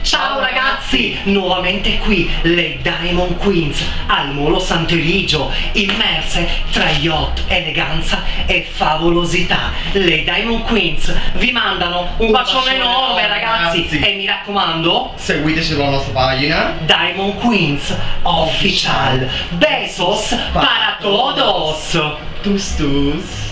Ciao ragazzi, nuovamente qui le Diamond Queens al Molo Sant'Eligio, immerse tra yacht, eleganza e favolosità. Le Diamond Queens vi mandano un bacione enorme ragazzi e mi raccomando seguiteci sulla nostra pagina Diamond Queens Official. Besos para todos. Tus tus.